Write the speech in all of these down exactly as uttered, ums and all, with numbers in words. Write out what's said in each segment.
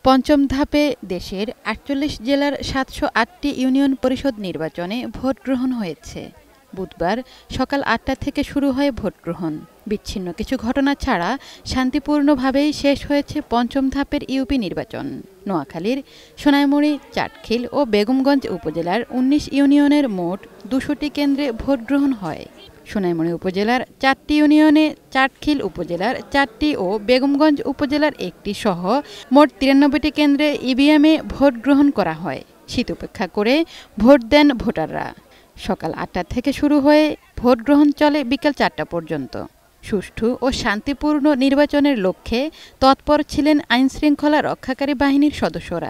পঞ্চম ধাপে দেশের আটচল্লিশ জেলার সাতশো আটটি ইউনিয়ন পরিষদ নির্বাচনে ভোট গ্রহণ হয়েছে। বুধবার সকাল আটটা থেকে শুরু হয় ভোট গ্রহণ। বিচ্ছিন্ন কিছু ঘটনা ছাড়া শান্তিপূর্ণভাবেই শেষ হয়েছে পঞ্চম ধাপের ইউপি নির্বাচন। নোয়াখালীর সোনাইমুড়ি, চাটখিল ও বেগমগঞ্জ উপজেলার উনিশ ইউনিয়নের মোট দুশোটি কেন্দ্রে ভোট গ্রহণ হয়। সোনাইমুড়ি উপজেলার চারটি ইউনিয়নে, চাটখিল উপজেলার চারটি ও বেগমগঞ্জ উপজেলার একটি সহ মোট তিরানব্বইটি কেন্দ্রে ইভিএমে ভোট গ্রহণ করা হয়। শীত উপেক্ষা করে ভোট দেন ভোটাররা। সকাল আটটা থেকে শুরু হয়ে ভোট গ্রহণ চলে বিকেল চারটা পর্যন্ত। সুষ্ঠু ও শান্তিপূর্ণ নির্বাচনের লক্ষ্যে তৎপর ছিলেন আইনশৃঙ্খলা রক্ষাকারী বাহিনীর সদস্যরা।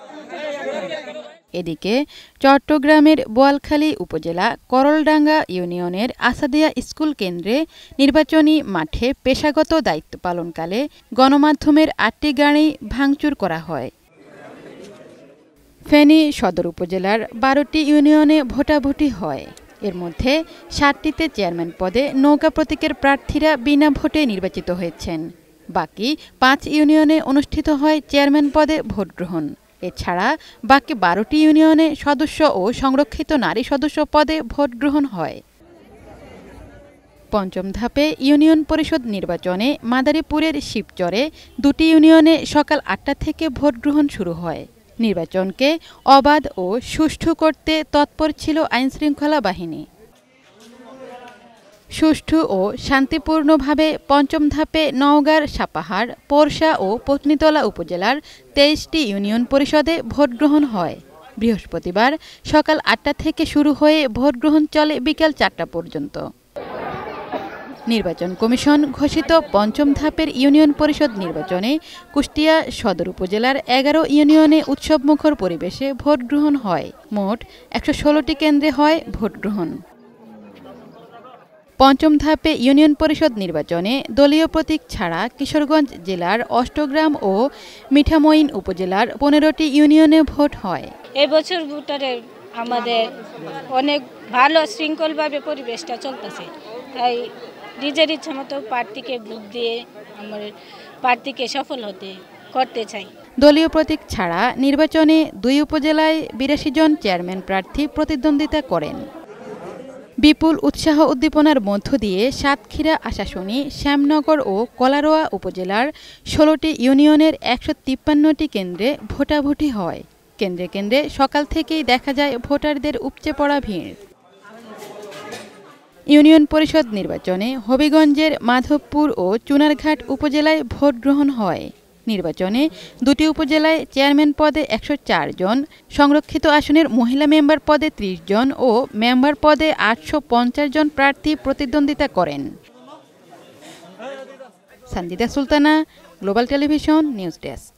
এদিকে চট্টগ্রামের বোয়ালখালী উপজেলা করলডাঙ্গা ইউনিয়নের আসাদিয়া স্কুল কেন্দ্রে নির্বাচনী মাঠে পেশাগত দায়িত্ব পালনকালে গণমাধ্যমের আটটি গাড়ি ভাঙচুর করা হয়। ফেনী সদর উপজেলার বারোটি ইউনিয়নে ভোটাভুটি হয়। এর মধ্যে সাতটিতে চেয়ারম্যান পদে নৌকা প্রতীকের প্রার্থীরা বিনা ভোটে নির্বাচিত হয়েছেন। বাকি পাঁচ ইউনিয়নে অনুষ্ঠিত হয় চেয়ারম্যান পদে ভোট গ্রহণ। এছাড়া বাকি বারোটি ইউনিয়নে সদস্য ও সংরক্ষিত নারী সদস্য পদে ভোট গ্রহণ হয়। পঞ্চম ধাপে ইউনিয়ন পরিষদ নির্বাচনে মাদারীপুরের শিবচরে দুটি ইউনিয়নে সকাল আটটা থেকে ভোট গ্রহণ শুরু হয়। নির্বাচনকে অবাধ ও সুষ্ঠু করতে তৎপর ছিল আইনশৃঙ্খলা বাহিনী। সুষ্ঠু ও শান্তিপূর্ণভাবে পঞ্চম ধাপে নওগাঁর সাপাহার, পোরশা ও পত্নীতলা উপজেলার তেইশটি ইউনিয়ন পরিষদে ভোট গ্রহণ হয়। বৃহস্পতিবার সকাল আটটা থেকে শুরু হয়ে ভোট গ্রহণ চলে বিকেল চারটা পর্যন্ত। নির্বাচন কমিশন ঘোষিত পঞ্চম ধাপের ইউনিয়ন পরিষদ নির্বাচনে কুষ্টিয়া সদর উপজেলার এগারো ইউনিয়নে উৎসবমুখর পরিবেশে ভোট গ্রহণ হয়। মোট একশো ষোলোটি কেন্দ্রে হয় ভোট গ্রহণ। পঞ্চম ধাপে ইউনিয়ন পরিষদ নির্বাচনে দলীয় প্রতীক ছাড়া কিশোরগঞ্জ জেলার অষ্টগ্রাম ও মিঠামইন উপজেলার পনেরোটি ইউনিয়নে ভোট হয়। এবছর ভোটারের আমাদের অনেক ভালো শৃঙ্খলভাবে পরিবেশটা চলতেছে, তাই নিজের ইচ্ছা মতো প্রার্থীকে ভোট দিয়ে আমার প্রার্থীকে সফল হতে করতে চাই। দলীয় প্রতীক ছাড়া নির্বাচনে দুই উপজেলায় বিরাশি জন চেয়ারম্যান প্রার্থী প্রতিদ্বন্দ্বিতা করেন। বিপুল উৎসাহ উদ্দীপনার মধ্য দিয়ে সাতক্ষীরা, আশাশুনি, শ্যামনগর ও কলারোয়া উপজেলার ষোলোটি ইউনিয়নের একশো তিপ্পান্নটি কেন্দ্রে ভোটাভুটি হয়। কেন্দ্রে কেন্দ্রে সকাল থেকেই দেখা যায় ভোটারদের উপচে পড়া ভিড়। ইউনিয়ন পরিষদ নির্বাচনে হবিগঞ্জের মাধবপুর ও চুনারঘাট উপজেলায় ভোট গ্রহণ হয়। নির্বাচনে দুটি উপজেলায় চেয়ারম্যান পদে একশো চার জন, সংরক্ষিত আসনের মহিলা মেম্বার পদে ত্রিশ জন ও মেম্বার পদে আটশো পঞ্চাশ জন প্রার্থী প্রতিদ্বন্দ্বিতা করেন। Sanjida Sultana, global television news desk.